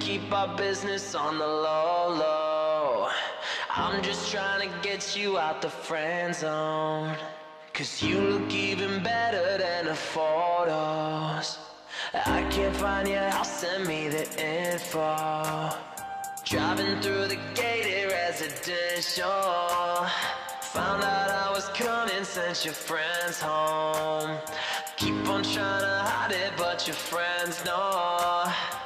keep our business on the low, low. I'm just trying to get you out the friend zone, 'cause you look even better than the photos. I can't find your house, send me the info. Driving through the gated residential, found out I was coming, sent your friends home. Keep on trying to hide it, but your friends know.